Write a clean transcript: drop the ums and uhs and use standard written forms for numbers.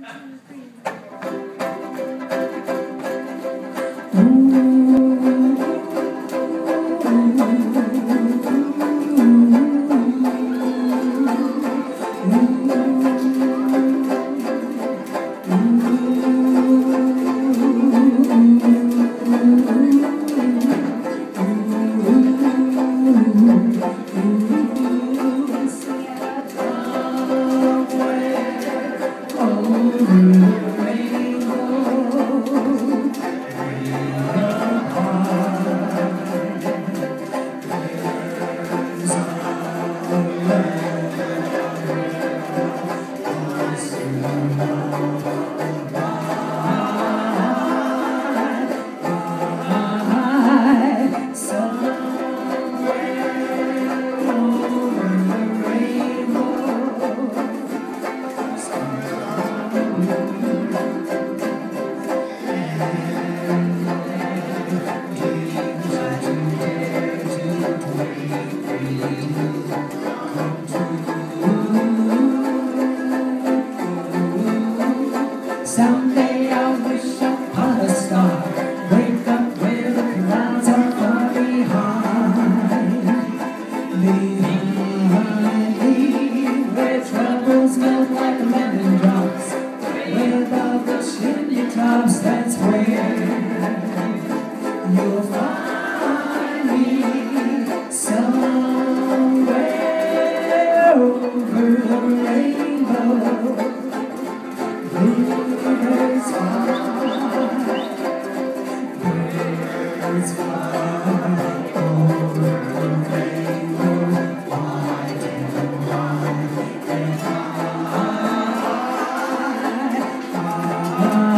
Someday I wish upon a star, wake up where the clouds are far behind. Behind, where troubles melt like lemon drops, where above the chimney tops, that's where you'll find me. Somewhere over the rainbow. Birds fly over the rainbow, wide and wide and high, high.